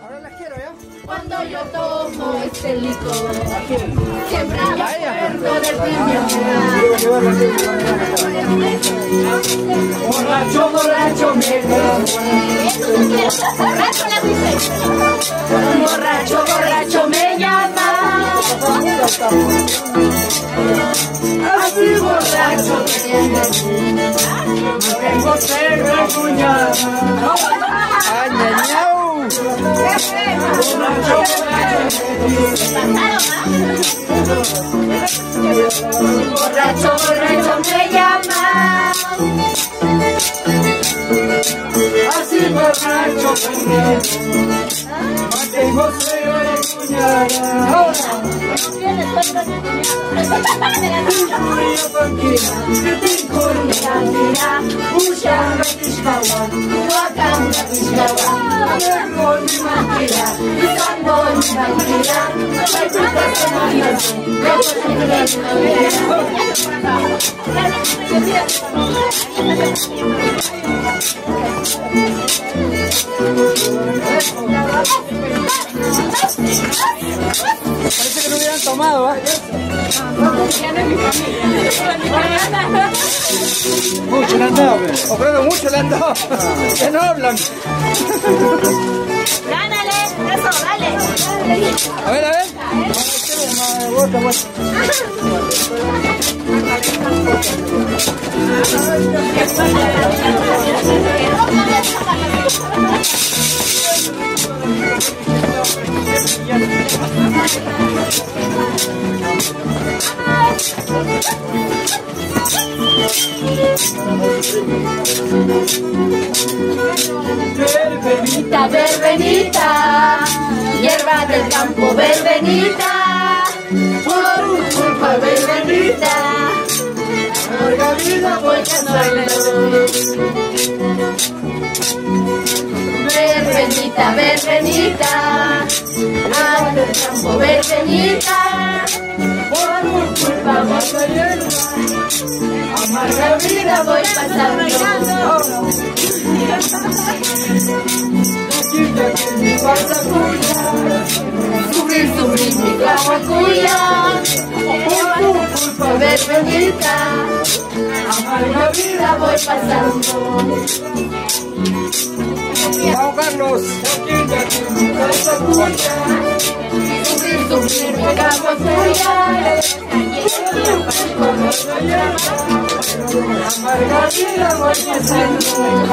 Ahora las quiero, ¿ya? Cuando yo tomo este licor, siempre me acuerdo del niño. Borracho, borracho me borracho, borracho me llama. Así borracho me no tengo sed de cuñada. ¡Ay, ñañao! Borracho, borracho me llama. Así borracho me no tengo sed de cuñada. Parece que no hubieran tomado, ¿eh? Mucho le han dado, o creo que mucho le han dado. Ya no hablan. Gánale, eso, dale. A ver, a ver. Bota, bota. Verbenita, verbenita, hierba del campo, verbenita, por tu culpa, verbenita, larga vida voy cantando. Verbenita, verbenita, agua del campo, verbenita, por tu culpa voy cayendo, amarga vida voy pasando. Sufrir, sufrir mi guacuya, por tu culpa, verbenita, amarga vida voy pasando. Vamos, Carlos. Sufrir, sufrir mi guacuya, amarga vida voy pasando.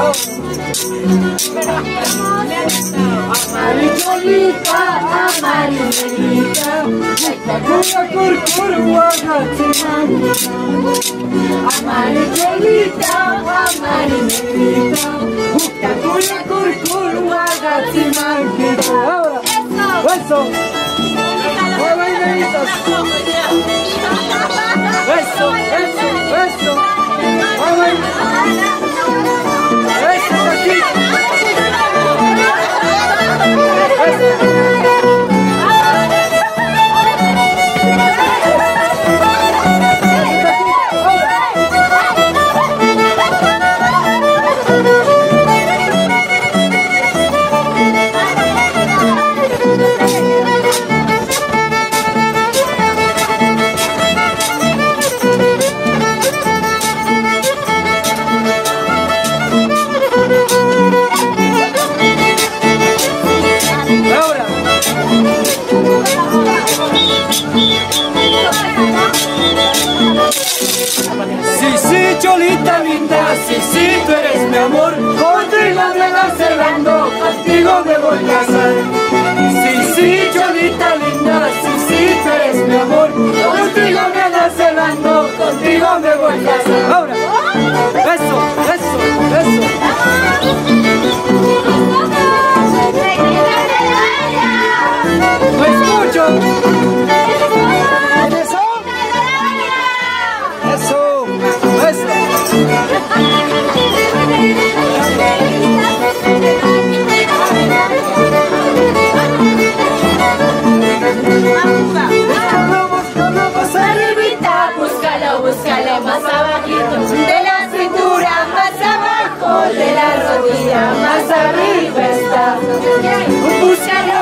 Amarillolita, amarillolita, Cuya curcurua gatimani. amarillolita, amarillolita, Cuya curcurua gatimani. Ahora. Eso. Muy bailaditos. Eso, eso, eso. Muy bien. Eso, aquí. Sí, cholita linda, sí, tú eres mi amor. Contigo me la celando, contigo me voy a casar. Sí, cholita linda, sí, tú eres mi amor. Contigo me la celando, contigo me voy a casar. Ahora, eso, eso, eso. No escucho. Eso, eso. Búscalo más abajito de la cintura, más abajo de la rodilla, más arriba está. Búscalo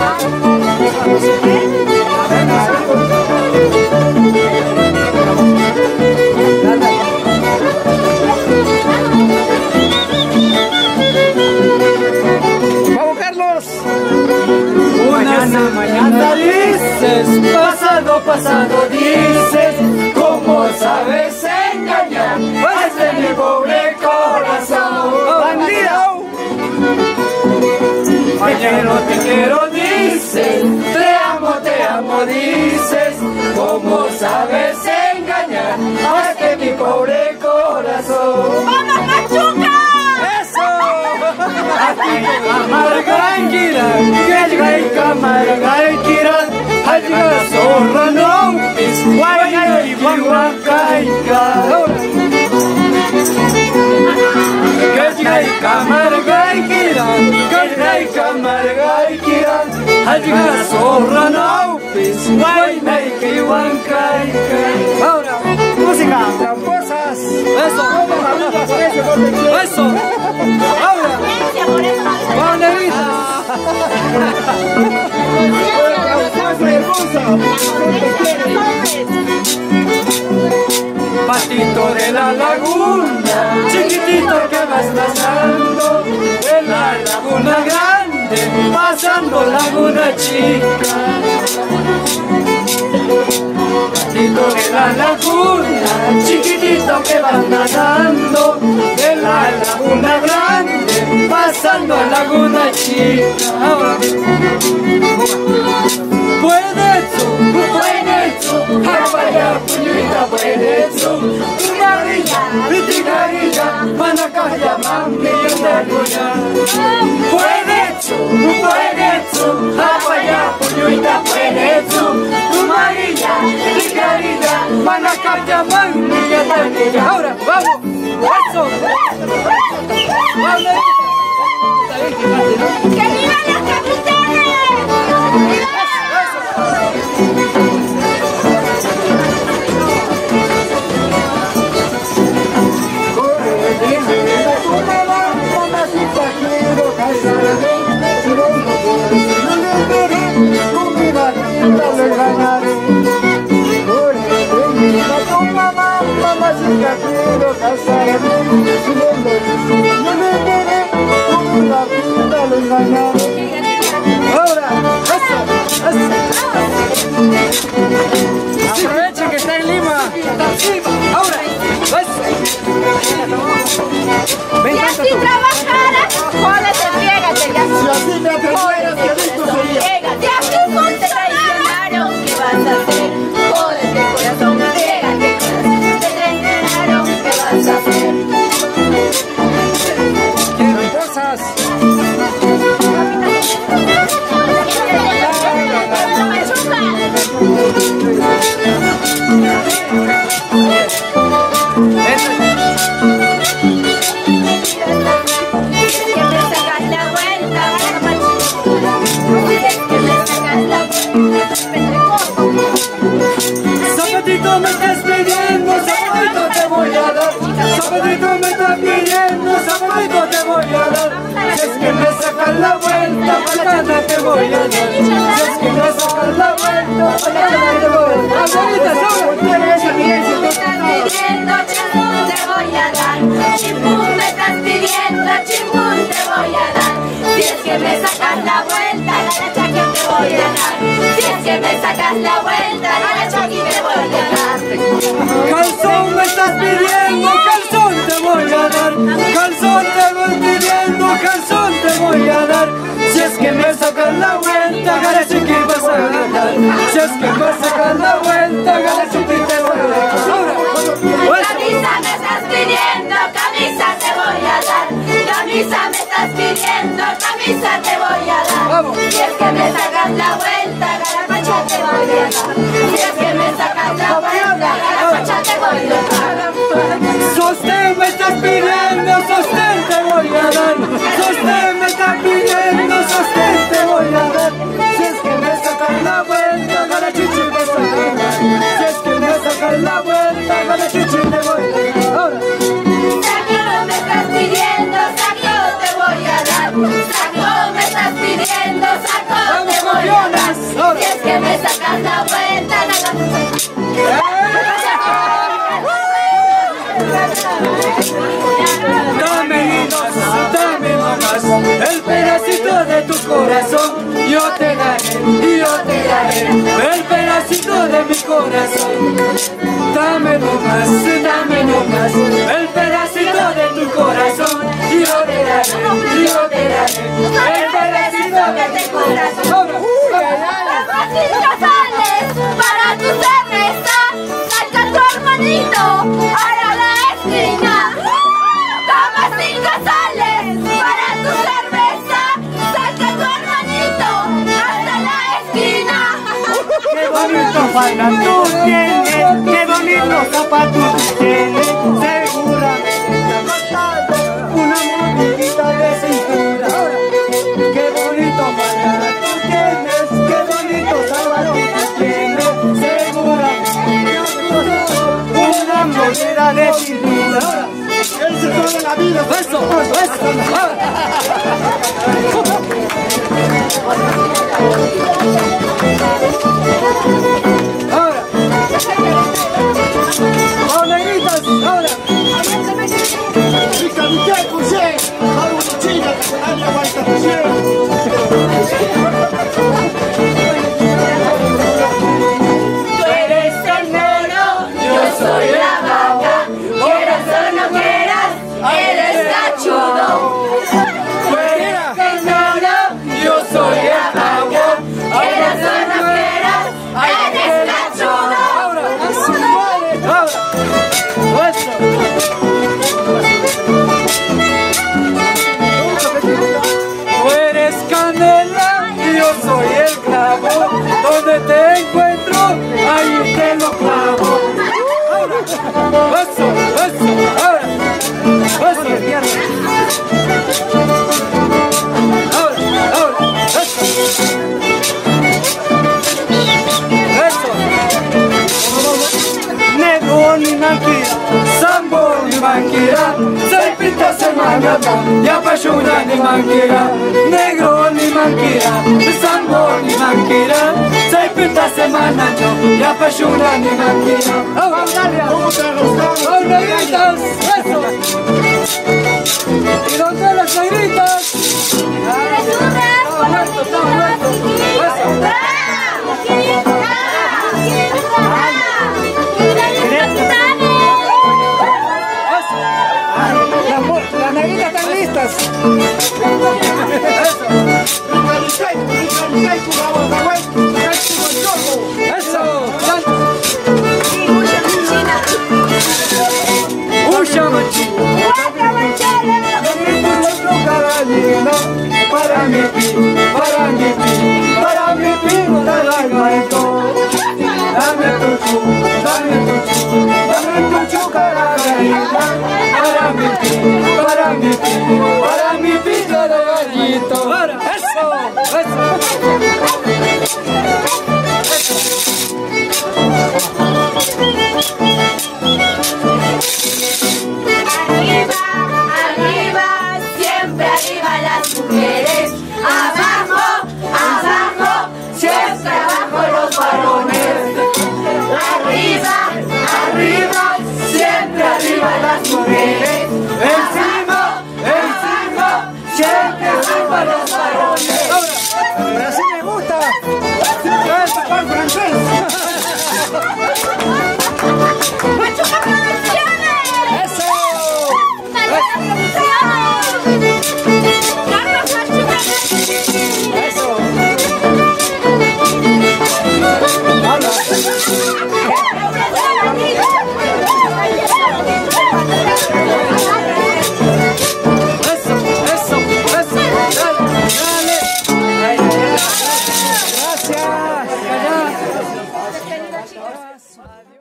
¡Vamos, Carlos! Mañana dices, pasado dices, ¿cómo sabes engañar a este mi pobre corazón? ¡Bandido! Mañana te quiero dices, te amo dices, ¿cómo sabes engañar a este mi pobre corazón? ¡Vamos, Pachuca! Amargaikira, Gajgai Kamargaikira, Hajga Sorrano, Iswaina y Huancaika. Gajgai Kamargaikira, Gajgai Kamargaikira, Hajga Sorrano, Iswaina y Huancaika. Ahora, música, tramposas. Eso, eso. Ahora. Patito de la laguna, chiquitito que vas pasando, de la laguna grande, pasando laguna chica. Patito de la laguna, chiquitito que vas nadando, de la laguna grande, pasando a laguna chica. Ahora. Puedes tú, Japaya, puñita, puedes tú, tu marilla, vitigarilla, manacaya, mami, andaluya. Puedes tú, Japaya, puñita, puedes tú, tu marilla, vitigarilla, manacaya, mami, andaluya. Ahora, vamos, eso. Vamos. ¡Que vivan los capitanes! Ahora, eso. Aprovechen que está en Lima. Ahora, eso. Si así trabajaras, jódete, friégate, ya. Si así me jódete, friégate. Si así te traicionaron, ¿qué vas a hacer? Jódete, corazón, friégate, corazón. Te traicionaron, ¿qué vas a hacer? Quiero cosas. Zapatito me estás pidiendo, zapatito te voy a dar. Zapatito me estás pidiendo, zapatito te voy a dar. Si es que me sacas la vuelta, mañana te voy a dar. Si es que me sacas la vuelta, mañana te voy a dar. Abuelita, Me estás pidiendo, chimpún te voy a dar. Chimpún me estás pidiendo, chimpún te voy a dar. Si es que me sacas la vuelta, garacha que te voy a dar. Si es que me sacas la vuelta, garacha que te voy a dar. calzón me estás pidiendo, calzón te voy a dar. Calzón te voy pidiendo, calzón te voy a dar. Si es que me sacas la vuelta, garachi que vas a ganar. Si es que me sacas la vuelta, garachi que te voy a dar. Ahora, Camisa me estás pidiendo, camisa te voy a dar. Camisa me estás pidiendo, camisa te voy a dar. Vamos. Si es que me sacas la vuelta, garapacha te voy a dar. Si es que me sacas la vuelta, garapacha te voy a dar. sostén me estás pidiendo, sostén te voy a dar. Sostén me estás pidiendo, sostén te voy a dar. Si es que me sacas la vuelta, garachichi vas a ganar. Si es que me sacas la vuelta, garachichi te voy a dar. Ahora. Saco me estás pidiendo, saco te voy a dar. Saco me estás pidiendo, saco te voy el pedacito de mi corazón. Dámelo más, el pedacito de tu corazón. Yo te daré, el pedacito de tu corazón. Para tu cerveza, saca tu hermanito ahora la esquina. Toma 5 soles para tu cerveza, saca tu hermanito hasta la esquina. Qué bonito falda tú tienes, qué bonitos zapatos tú tienes, seguramente una monedita de cintura. Qué bonito falda tú tienes, qué bonitos zapatos tú tienes, seguramente una moneda de cintura. Él se toda la vida. Eso. Ahora. Ahora, negritas, ahora. Tú eres el mono, yo soy la vaca. Quieras o no quieras, eres cachudo. Tú eres el mono, yo soy la vaca. Quieras o no quieras, eres cachudo. Ahora. Eso. Tú eres canela y yo soy el clavo. Donde te encuentro, ahí te lo clavo. Eso, ahora. Eso. Ahora, eso. Negro ni manquira, Sambo ni manquira, se pinta semana, ya pachuna ni manquira, negro ni manquira, sambo ni manquira, se pinta semana, ya pachuna ni manquira. ¿cómo te gustamos? ¡Los negritas! ¡Eso! ¿Y dónde las negritas? Las negritas están listas. ¡Eso! ¡Ucha machina! Para mi pi, te traigo esto. Dame tu chu, caramelita. Para mi pi, te doy gallito. ¡Eso! Arriba, siempre arriba las mujeres. Abajo, siempre abajo los varones. Arriba, siempre arriba las mujeres. Encima, siempre arriba los varones. Así me gusta. Es pan francés. ¡Eso! Gracias.